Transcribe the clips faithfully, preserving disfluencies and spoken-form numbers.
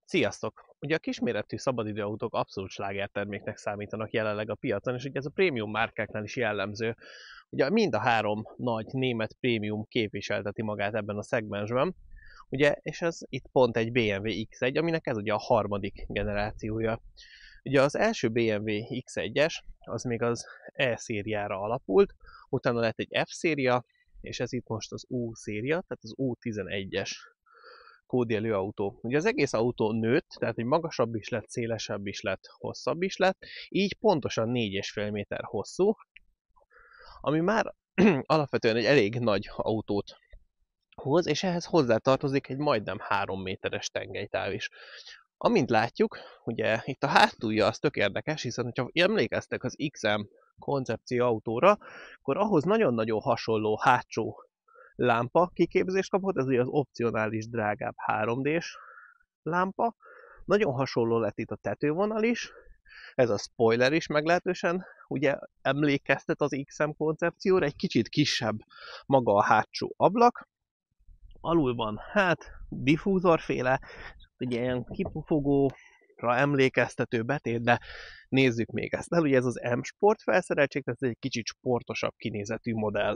Sziasztok! Ugye a kisméretű szabadidőautók abszolút slágerterméknek számítanak jelenleg a piacon, és ugye ez a prémium márkáknál is jellemző. Ugye mind a három nagy német prémium képviselteti magát ebben a szegmensben, ugye, és ez itt pont egy bé em vé iksz egy, aminek ez ugye a harmadik generációja. Ugye az első bé em vé iksz egyes, az még az E-szériára alapult, utána lett egy F-széria, és ez itt most az U-széria, tehát az U tizenegyes kódjelű autó. Ugye az egész autó nőtt, tehát egy magasabb is lett, szélesebb is lett, hosszabb is lett, így pontosan négy és fél méter hosszú, ami már alapvetően egy elég nagy autót hoz, és ehhez hozzátartozik egy majdnem három méteres tengelytáv is. Amint látjuk, ugye itt a hátulja az tök érdekes, hiszen hogyha emlékeztek az iksz em koncepció autóra, akkor ahhoz nagyon-nagyon hasonló hátsó lámpa kiképzést kapott, ez ugye az opcionális drágább három dés lámpa. Nagyon hasonló lett itt a tetővonal is, ez a spoiler is meglehetősen ugye emlékeztet az iksz em koncepcióra, egy kicsit kisebb maga a hátsó ablak. Alul van, hát, diffúzorféle, ugye ilyen kipufogóra emlékeztető betét, de nézzük még ezt el. Ugye ez az M-Sport felszereltség, tehát ez egy kicsit sportosabb kinézetű modell.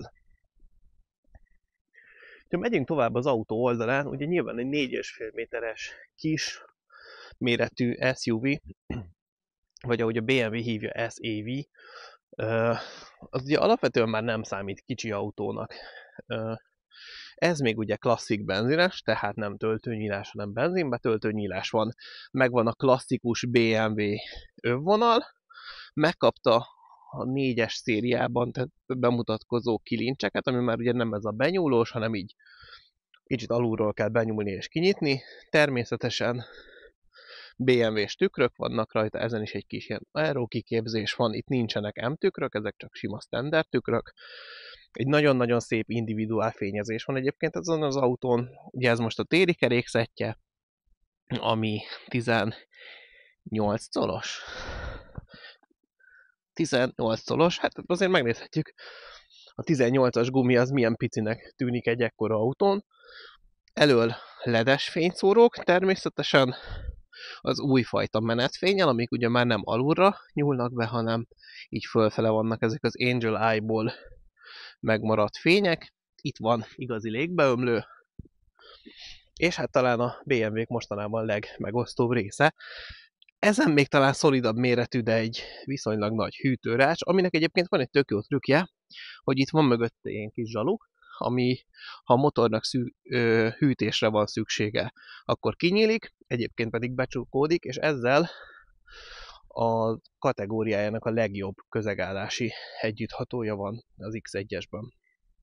Ha megyünk tovább az autó oldalán, ugye nyilván egy négy és fél méteres kis méretű es u vé, vagy ahogy a bé em vé hívja, es á vé, az ugye alapvetően már nem számít kicsi autónak. Ez még ugye klasszik benzines, tehát nem töltőnyílás, hanem benzinbe töltőnyílás van. Megvan a klasszikus bé em vé övvonal, megkapta a négyes szériában tehát bemutatkozó kilincseket, ami már ugye nem ez a benyúlós, hanem így kicsit alulról kell benyúlni és kinyitni. Természetesen bé em vé-s tükrök vannak rajta, ezen is egy kis ilyen aero kiképzés van, itt nincsenek M-tükrök, ezek csak sima standard tükrök. Egy nagyon-nagyon szép individuál fényezés van egyébként ezen az autón, ugye ez most a téli kerékszettje, ami tizennyolc colos. tizennyolc colos, hát azért megnézhetjük, a tizennyolcas gumi az milyen picinek tűnik egy ekkora autón. Elől ledes fényszórók, természetesen az újfajta menetfénnyel, amik ugye már nem alulra nyúlnak be, hanem így fölfele vannak ezek az Angel Eye-ból megmaradt fények. Itt van igazi légbeömlő, és hát talán a bé em vé-k mostanában legmegosztóbb része. Ezen még talán szolidabb méretű, de egy viszonylag nagy hűtőrács, aminek egyébként van egy tök jó trükkje, hogy itt van mögötte ilyen kis zsaluk, ami ha a motornak szű, ö, hűtésre van szüksége, akkor kinyílik, egyébként pedig becsukódik, és ezzel a kategóriájának a legjobb közegállási együtthatója van az iksz egyesben.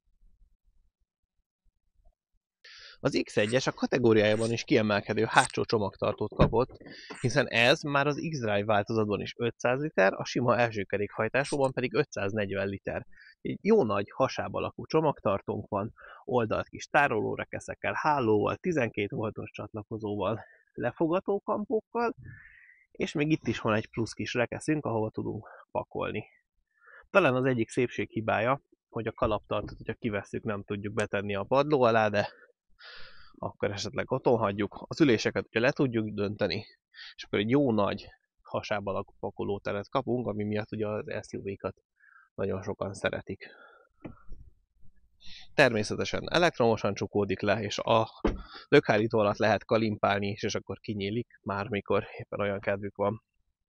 Az iksz egyes a kategóriájában is kiemelkedő hátsó csomagtartót kapott, hiszen ez már az X-Drive változatban is ötszáz liter, a sima első kerékhajtásúban pedig ötszáznegyven liter. Egy jó nagy hasáb alakú csomagtartónk van, oldalt kis tárolórekeszekkel, hálóval, tizenkét voltos csatlakozóval, lefogató kampókkal, és még itt is van egy plusz kis rekeszünk, ahova tudunk pakolni. Talán az egyik szépséghibája, hogy a kalaptartót, hogyha kivesszük, nem tudjuk betenni a padló alá, de akkor esetleg otthon hagyjuk. Az üléseket ugye le tudjuk dönteni, és akkor egy jó nagy hasáb alakú pakolóteret kapunk, ami miatt ugye az es u vé-kat nagyon sokan szeretik. Természetesen elektromosan csukódik le, és a lökhárító alatt lehet kalimpálni is, és akkor kinyílik, már mikor éppen olyan kedvük van.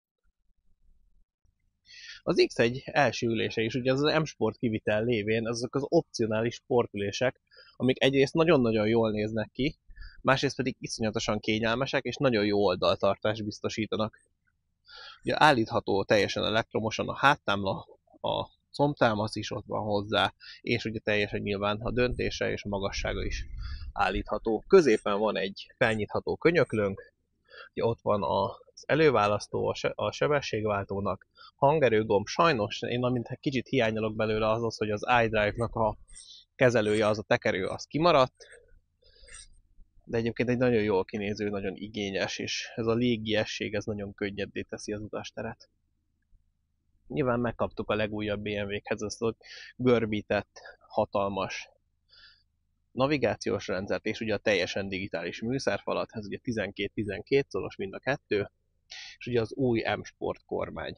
Az iksz egy első ülése is, ugye az az M-Sport kivitel lévén, azok az opcionális sportülések, amik egyrészt nagyon-nagyon jól néznek ki, másrészt pedig iszonyatosan kényelmesek, és nagyon jó oldaltartást biztosítanak. Ugye állítható teljesen elektromosan a háttámla, a combtámasz is ott van hozzá, és ugye teljesen nyilván a döntése és a magassága is állítható. Középen van egy felnyitható könyöklőnk, ugye ott van az előválasztó a sebességváltónak, hangerőgomb. Sajnos én amint kicsit hiányolok belőle az az, hogy az iDrive-nak a kezelője, az a tekerő, az kimaradt, de egyébként egy nagyon jól kinéző, nagyon igényes, és ez a légiesség, ez nagyon könnyebbé teszi az utasteret. Nyilván megkaptuk a legújabb bé em vé-khez ezt a görbített, hatalmas navigációs rendszert, és ugye a teljesen digitális műszerfalat, ez ugye tizenkét tizenkét szoros mind a kettő, és ugye az új M-Sport kormány.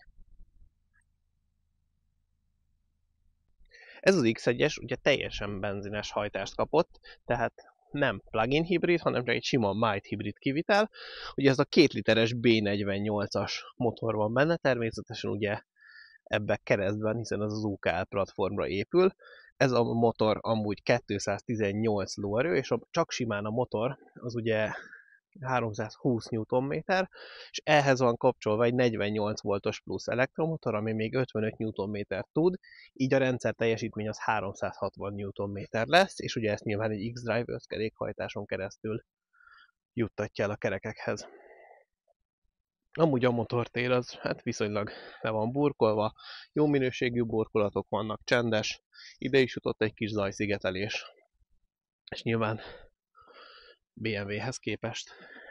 Ez az iksz egyes ugye teljesen benzines hajtást kapott, tehát nem plug-in hibrid, hanem csak egy sima mild hibrid kivitel. Ugye ez a két literes bé negyvennyolcas motor van benne, természetesen ugye ebbe keresztben, hiszen az az u ká el platformra épül. Ez a motor amúgy kétszáztizennyolc lóerő, és a, csak simán a motor az ugye háromszázhúsz newtonméter, és ehhez van kapcsolva egy negyvennyolc voltos plusz elektromotor, ami még ötvenöt newtonméter tud, így a rendszer teljesítmény az háromszázhatvan newtonméter lesz, és ugye ezt nyilván egy X-Drive összkerékhajtáson keresztül juttatja el a kerekekhez. Amúgy a motortér az hát viszonylag le van burkolva, jó minőségű burkolatok vannak, csendes, ide is jutott egy kis zajszigetelés. És nyilván bé em vé-hez képest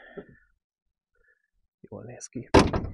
jól néz ki.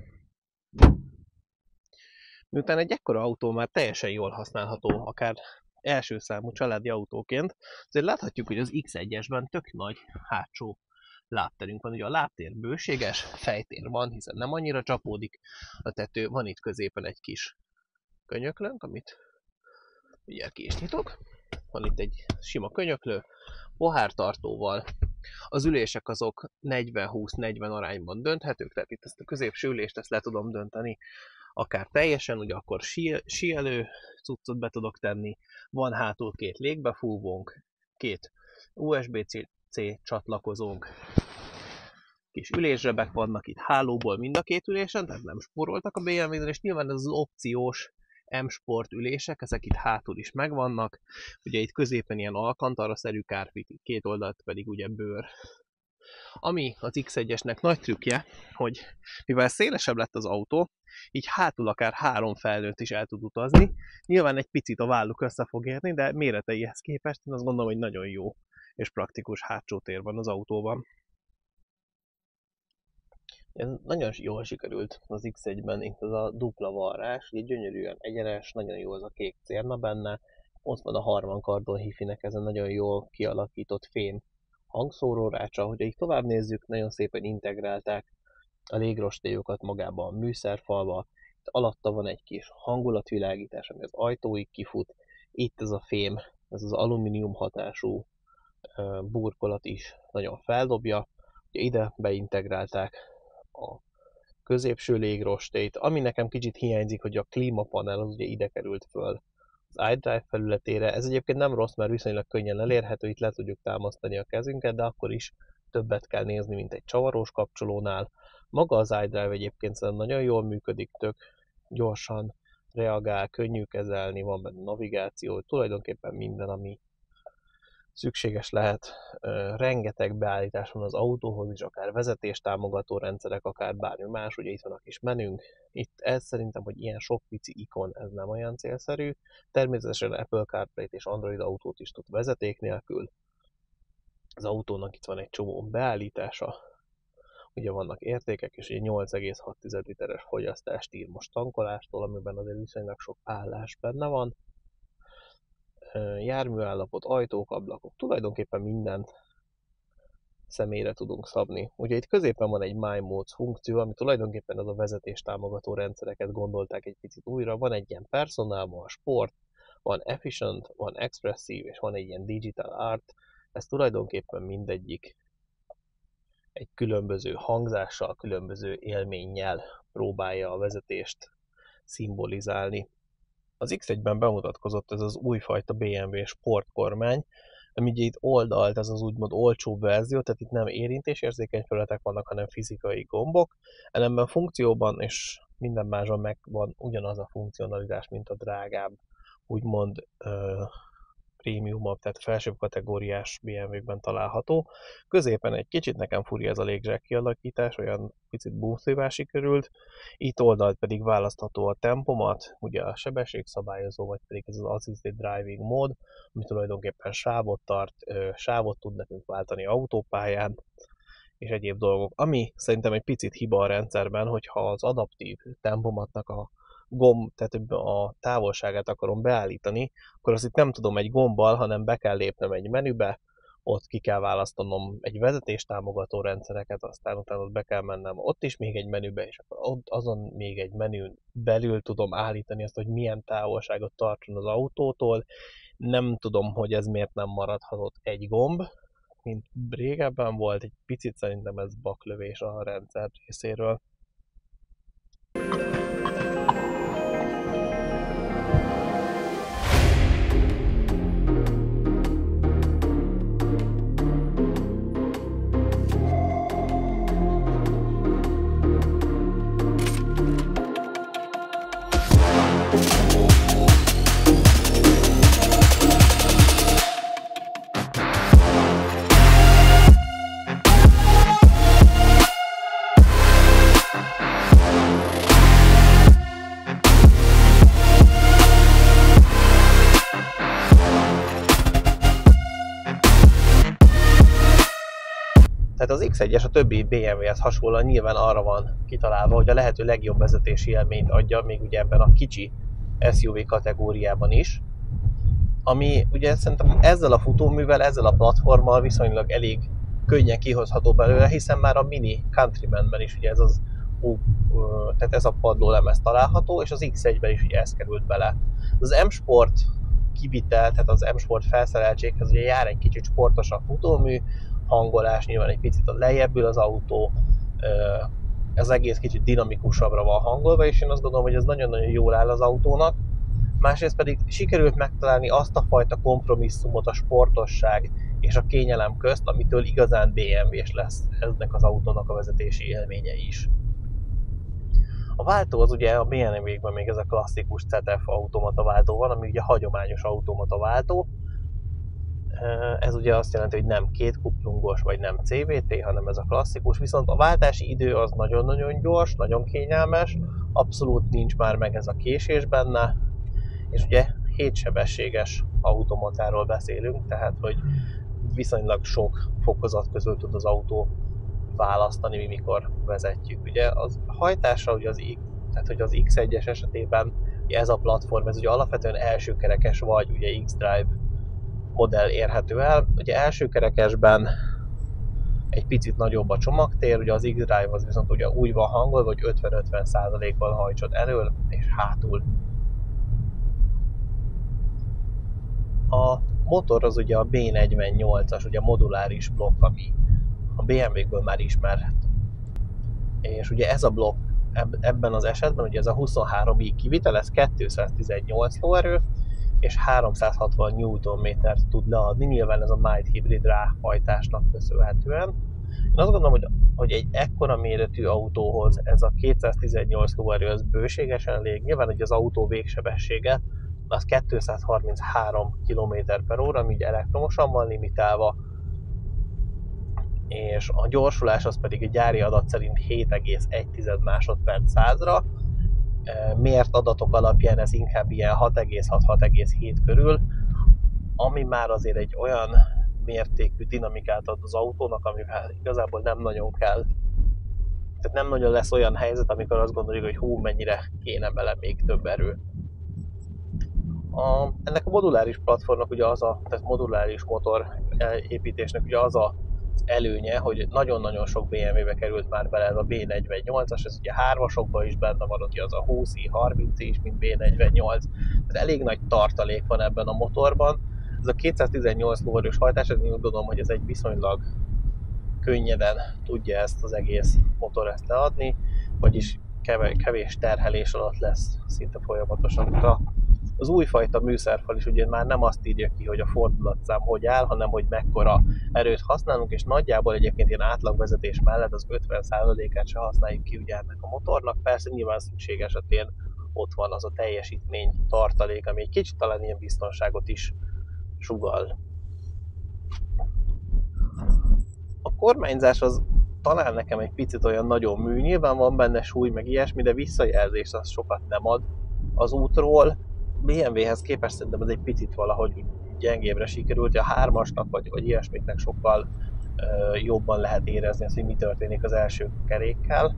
Miután egy ekkora autó már teljesen jól használható, akár első számú családi autóként, azért láthatjuk, hogy az iksz egyesben tök nagy hátsó lábterünk van. Ugye a lábtér bőséges, fejtér van, hiszen nem annyira csapódik a tető, van itt középen egy kis könyöklőnk, amit ugye ki is nyitok. Van itt egy sima könyöklő, pohártartóval. Az ülések azok negyven húsz negyven arányban dönthetők, tehát itt ezt a középső ülést ezt le tudom dönteni, akár teljesen, ugye akkor síelő cuccot be tudok tenni, van hátul két légbefúvónk, két u es bé-C csatlakozónk, kis ülészsebek vannak itt hálóból mind a két ülésen, tehát nem spóroltak a bé em vé-ben, és nyilván ez az opciós M-Sport ülések, ezek itt hátul is megvannak, ugye itt középen ilyen alkantara-szerű kárpit, két oldalt pedig ugye bőr. Ami az iksz egyesnek nagy trükkje, hogy mivel szélesebb lett az autó, így hátul akár három felnőtt is el tud utazni. Nyilván egy picit a válluk össze fog érni, de méreteihez képest én azt gondolom, hogy nagyon jó és praktikus hátsó tér van az autóban. Ez nagyon jól sikerült az iksz egyben, itt az a dupla varrás, így gyönyörűen egyenes, nagyon jó az a kék cérna benne, ott van a Harman Kardon hifinek ez a nagyon jól kialakított fém hangszórórácsa, hogyha így tovább nézzük, nagyon szépen integrálták a légrostélyokat magába a műszerfalba, itt alatta van egy kis hangulatvilágítás, ami az ajtóig kifut, itt ez a fém, ez az alumínium hatású burkolat is nagyon feldobja, ugye ide beintegrálták a középső légrostélyt, ami nekem kicsit hiányzik, hogy a klímapanel az ugye ide került föl az iDrive felületére. Ez egyébként nem rossz, mert viszonylag könnyen elérhető, itt le tudjuk támasztani a kezünket, de akkor is többet kell nézni, mint egy csavarós kapcsolónál. Maga az iDrive egyébként szerintem nagyon jól működik, tök gyorsan reagál, könnyű kezelni, van benne navigáció, tulajdonképpen minden, ami szükséges lehet. Rengeteg beállítás van az autóhoz is, akár vezetéstámogató rendszerek, akár bármi más, ugye itt van a kis menünk. Itt ez szerintem, hogy ilyen sok pici ikon, ez nem olyan célszerű. Természetesen Apple CarPlay-t és Android Autót is tud vezeték nélkül. Az autónak itt van egy csomó beállítása, ugye vannak értékek, és ugye nyolc egész hat literes fogyasztást ír most tankolástól, amiben azért viszonylag sok állás benne van. Járműállapot, ajtók, ablakok, tulajdonképpen mindent személyre tudunk szabni. Ugye itt középen van egy My Modes funkció, ami tulajdonképpen az a vezetés támogató rendszereket gondolták egy picit újra. Van egy ilyen personal, van sport, van efficient, van expressive, és van egy ilyen digital art. Ez tulajdonképpen mindegyik egy különböző hangzással, különböző élménnyel próbálja a vezetést szimbolizálni. Az iksz egyben bemutatkozott ez az újfajta bé em vé sportkormány, ami ugye itt oldalt, ez az úgymond olcsó verzió, tehát itt nem érintésérzékeny felületek vannak, hanem fizikai gombok. Ellenben funkcióban és minden másban megvan ugyanaz a funkcionalitás, mint a drágább, úgymond uh, prémiumabb, tehát felsőbb kategóriás bé em vé-kben található. Középen egy kicsit nekem furi ez a légzsák kialakítás, olyan picit búszívá sikerült. Itt oldalt pedig választható a tempomat, ugye a sebességszabályozó, vagy pedig ez az Assisted Driving mód, ami tulajdonképpen sávot tart, sávot tud nekünk váltani autópályán, és egyéb dolgok. Ami szerintem egy picit hiba a rendszerben, hogyha az adaptív tempomatnak a gomb, tehát a távolságát akarom beállítani, akkor azt itt nem tudom egy gombbal, hanem be kell lépnem egy menübe, ott ki kell választanom egy vezetéstámogató rendszereket, aztán utána ott be kell mennem ott is még egy menübe, és akkor ott azon még egy menün belül tudom állítani azt, hogy milyen távolságot tartson az autótól. Nem tudom, hogy ez miért nem maradhatott egy gomb, mint régebben volt, egy picit szerintem ez baklövés a rendszer részéről. Tehát az iksz egyes a többi bé em vé-hez hasonlóan nyilván arra van kitalálva, hogy a lehető legjobb vezetési élményt adja, még ugye ebben a kicsi es u vé kategóriában is. Ami ugye szerintem ezzel a futóművel, ezzel a platformmal viszonylag elég könnyen kihozható belőle, hiszen már a Mini Countrymanben is ugye ez az tehát ez a padlólemez található, és az iksz egyben is ugye ez került bele. Az M-Sport kivitel, tehát az M-Sport felszereltséghez ugye jár egy kicsit sportosabb futómű, hangolás, nyilván egy picit a lejjebbül az autó, ez egész kicsit dinamikusabbra van hangolva, és én azt gondolom, hogy ez nagyon-nagyon jól áll az autónak. Másrészt pedig sikerült megtalálni azt a fajta kompromisszumot a sportosság és a kényelem közt, amitől igazán bé em vé-s lesz ennek az autónak a vezetési élménye is. A váltó az ugye a bé em vé-kben még ez a klasszikus cé té ef automata váltó van, ami ugye hagyományos automata váltó. Ez ugye azt jelenti, hogy nem két kuplungos, vagy nem cé vé té, hanem ez a klasszikus, viszont a váltási idő az nagyon-nagyon gyors, nagyon kényelmes, abszolút nincs már meg ez a késés benne, és ugye hétsebességes automatáról beszélünk, tehát hogy viszonylag sok fokozat közül tud az autó választani, mikor vezetjük. Ugye az hajtása, ugye az, tehát hogy az iksz egyes esetében ugye ez a platform, ez ugye alapvetően elsőkerekes vagy ugye X-Drive modell érhető el. Ugye elsőkerekesben egy picit nagyobb a csomagtér, ugye az X-Drive az viszont ugye úgy van hangolva, hogy ötven-ötven százalékkal hajtsod elől és hátul. A motor az ugye a bé negyvennyolcas, ugye moduláris blokk, ami a bé em vé-kből már ismerhet. És ugye ez a blokk ebben az esetben, ugye ez a huszonhárom i kivitel, ez kétszáztizennyolc lóerő, és háromszázhatvan newtonmétert tud leadni, nyilván ez a mild hibrid ráhajtásnak köszönhetően. Én azt gondolom, hogy, hogy egy ekkora méretű autóhoz ez a kétszáztizennyolc lóerő az bőségesen elég. Nyilván, hogy az autó végsebessége az kétszázharminchárom kilométer per óra, ami elektromosan van limitálva, és a gyorsulás az pedig egy gyári adat szerint hét egész egy másodperc százra. Mért adatok alapján ez inkább ilyen hat egész hat - hat egész hét körül, ami már azért egy olyan mértékű dinamikát ad az autónak, amivel igazából nem nagyon kell. Tehát nem nagyon lesz olyan helyzet, amikor azt gondoljuk, hogy hú, mennyire kéne bele még több erő. A, ennek a moduláris platformnak ugye az a, tehát moduláris motor építésnek ugye az a előnye, hogy nagyon-nagyon sok bé em vé-be került már bele ez a bé negyvennyolcas, ez ugye hármasokban is benne van, ott az a húsz i, harminc i is, mint bé negyvennyolc, tehát elég nagy tartalék van ebben a motorban. Ez a kétszáztizennyolc lóerős hajtás, én gondolom, hogy ez egy viszonylag könnyeden tudja ezt az egész motor ezt leadni, vagyis kevés terhelés alatt lesz szinte folyamatosan. Az újfajta műszerfal is ugye már nem azt írja ki, hogy a fordulatszám hogy áll, hanem hogy mekkora erőt használunk, és nagyjából egyébként ilyen átlagvezetés mellett az ötven százalékát se használjuk ki ugye ennek a motornak. Persze nyilván szükség esetén ott van az a teljesítmény tartalék, ami egy kicsit talán ilyen biztonságot is sugall. A kormányzás az talán nekem egy picit olyan nagyon mű, nyilván van benne súly meg ilyesmi, de visszajelzést az sokat nem ad az útról. bé em vé-hez képest szerintem ez egy picit valahogy gyengébbre sikerült, a hármasnak vagy, vagy ilyesmiknek sokkal uh, jobban lehet érezni azt, hogy mi történik az első kerékkel.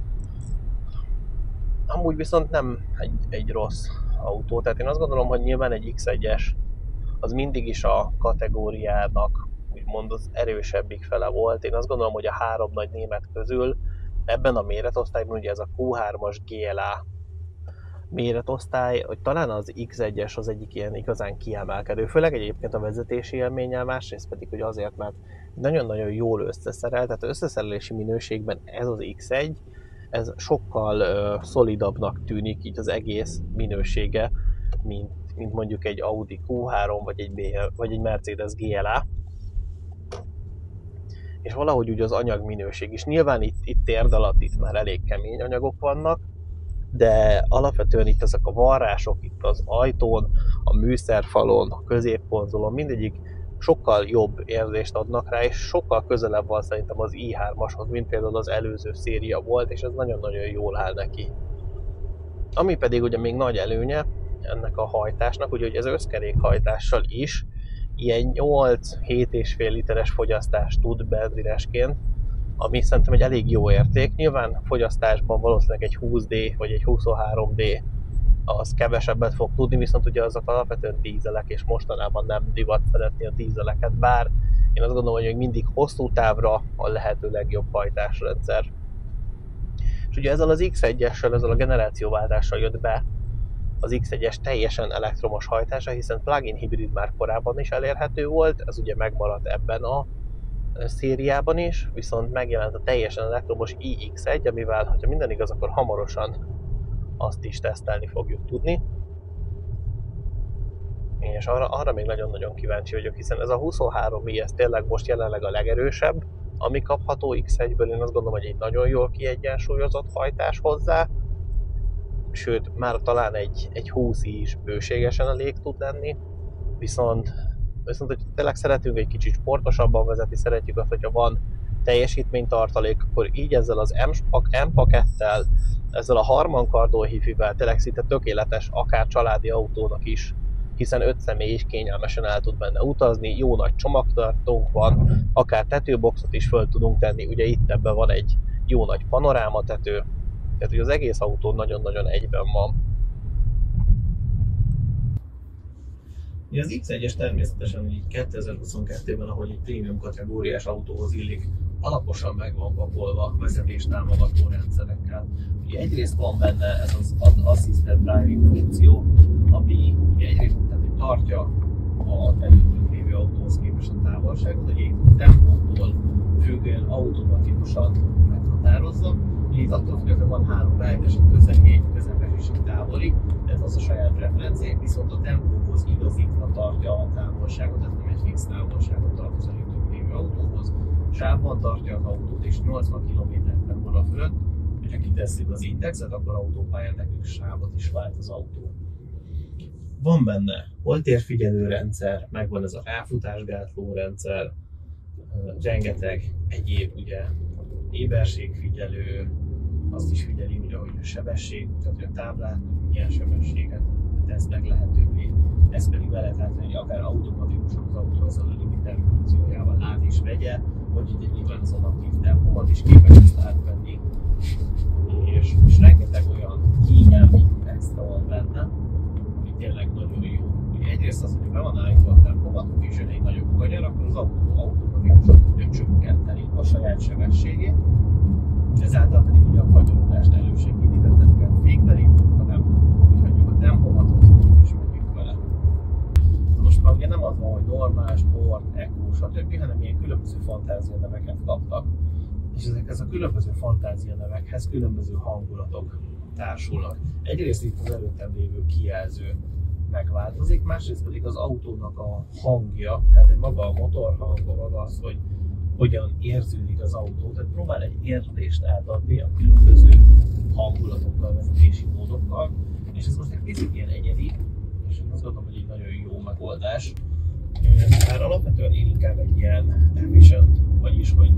Amúgy viszont nem egy, egy rossz autó, tehát én azt gondolom, hogy nyilván egy iksz egyes az mindig is a kategóriának úgymond az erősebbik fele volt. Én azt gondolom, hogy a három nagy német közül ebben a méretosztályban ugye ez a Q hármas gé el á méretosztály, hogy talán az iksz egyes az egyik ilyen igazán kiemelkedő, főleg egyébként a vezetési élménnyel, másrészt pedig hogy azért, mert nagyon-nagyon jól összeszerelt, tehát összeszerelési minőségben ez az iksz egy, ez sokkal uh, szolidabbnak tűnik így az egész minősége, mint, mint mondjuk egy Audi Q három vagy egy, B M, vagy egy Mercedes gé el á. És valahogy úgy az anyagminőség is. Nyilván itt, itt térd alatt itt már elég kemény anyagok vannak, de alapvetően itt ezek a varrások, itt az ajtón, a műszerfalon, a középkonzolon, mindegyik sokkal jobb érzést adnak rá, és sokkal közelebb van szerintem az i hármashoz, mint például az előző széria volt, és ez nagyon-nagyon jól áll neki. Ami pedig ugye még nagy előnye ennek a hajtásnak, ugye, hogy ez összkerékhajtással is ilyen nyolc-hét és fél literes fogyasztást tud benzinesként, ami szerintem egy elég jó érték. Nyilván fogyasztásban valószínűleg egy húsz dé vagy egy huszonhárom dé az kevesebbet fog tudni, viszont ugye azok alapvetően dízelek, és mostanában nem divat szeretni a dízeleket, bár én azt gondolom, hogy még mindig hosszú távra a lehető legjobb hajtásrendszer. És ugye ezzel az iksz egyessel, ezzel a generációváltással jött be az iksz egyes teljesen elektromos hajtása, hiszen plug-in hibrid már korábban is elérhető volt, ez ugye megmaradt ebben a szériában is, viszont megjelent a teljesen elektromos i iksz egy, amivel, ha minden igaz, akkor hamarosan azt is tesztelni fogjuk tudni. És arra, arra még nagyon-nagyon kíváncsi vagyok, hiszen ez a huszonhárom i, ez tényleg most jelenleg a legerősebb, ami kapható iksz egyből. Én azt gondolom, hogy egy nagyon jól kiegyensúlyozott hajtás hozzá, sőt, már talán egy, egy húsz i is bőségesen elég tud lenni, viszont Viszont, hogy tényleg szeretünk egy kicsit sportosabban vezetni, szeretjük azt, hogyha van teljesítménytartalék, akkor így ezzel az M pakettel, ezzel a Harman Kardon hifivel tényleg szinte tökéletes, akár családi autónak is, hiszen öt személy is kényelmesen el tud benne utazni, jó nagy csomagtartónk van, akár tetőboxot is föl tudunk tenni, ugye itt ebben van egy jó nagy panorámatető, tehát hogy az egész autó nagyon-nagyon egyben van. Az iksz egyes természetesen így kétezer-huszonkettőben, ahogy egy prémium kategóriás autóhoz illik, alaposan meg van pakolva vezetéstámogató rendszerekkel. Ugye egyrészt van benne ez az Assisted Driving funkció, ami ugye egyrészt tehát, hogy tartja az előttünk lévő autóhoz képest a távolságot, hogy egy tempótól függően automatikusan meghatározza. Itt attól függően van három rájtes, a közeli, közepes és a távoli, ez az a saját preferenciák, viszont a tempóhoz igazítva tartja a távolságot, tehát nem egy fix távolságot tart az előttünk lévő autóhoz. Sávban tartja az autót, és nyolcvan kilométer per óra fölött, hogyha kitesszük az indexet, akkor autópályán nekünk sávot is vált az autó. Van benne holtérfigyelő rendszer, megvan ez a ráfutásgátló rendszer, rengeteg egyéb ugye éberségfigyelő, azt is figyeli, ugye, hogy a sebesség, tehát hogy a táblát milyen sebességet tesznek lehetővé. Ez pedig be lehet látni, hogy akár automatikusan az autó ezzel a limiter funkciójával át is vegye, vagy ugye nyilván az adaptív tempomat is képes ezt átvenni. És, és rengeteg olyan kényelmi extra van benne, ami tényleg nagyon jó. Ugye egyrészt az, hogy be van állítva a tempomat, és jön egy nagyobb kanyar, akkor az autó automatikusan tudja csökkenteni a saját sebességét. Ezáltal pedig ugye a kanyarodást elősegíti, tehát nem kell fékbelépnünk, hanem úgy hagyjuk a tempomatot és megyünk vele. Most már ugye nem az van, hogy normál, sport, eco, stb., hanem ilyen különböző fantázianeveket kaptak. És ezekhez a különböző fantázianevekhez különböző hangulatok társulnak. Egyrészt itt az előttem lévő kijelző megváltozik, másrészt pedig az autónak a hangja, tehát maga a motorhang, maga az, hogy hogyan érződik az autó, tehát próbál egy érzést átadni a különböző hangulatokkal, vezetési módokkal, és ez most egy picit ilyen egyedi, és én azt gondolom, hogy egy nagyon jó megoldás. Már alapvetően én inkább egy ilyen efficient, vagyis hogy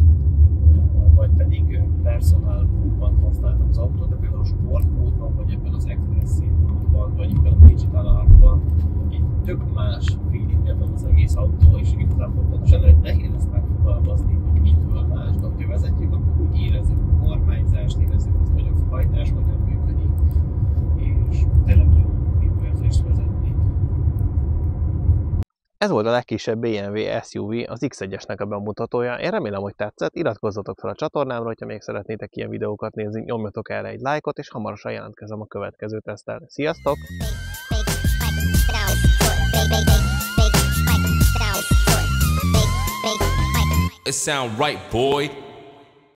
vagy pedig personal módban használtam az autót, de például a sport módban, vagy ebben az aggressive módban, vagy ebben a digital artban egy tök más feeling van az egész autó, és igazából pontosan nehéz ezt megfogalmazni, hogy mitől más, de ha vezetjük, akkor úgy érezzük a kormányzást, érezzük azt, hogy a hajtás hogyan működik, és tényleg jó, jó érzést vezetni. Ez volt a legkisebb bé em vé es u vé, az iksz egyesnek a bemutatója. Én remélem, hogy tetszett, iratkozzatok fel a csatornámra, hogyha még szeretnétek ilyen videókat nézni, nyomjatok erre egy lájkot, és hamarosan jelentkezem a következő teszttel. Sziasztok! It sound right, boy.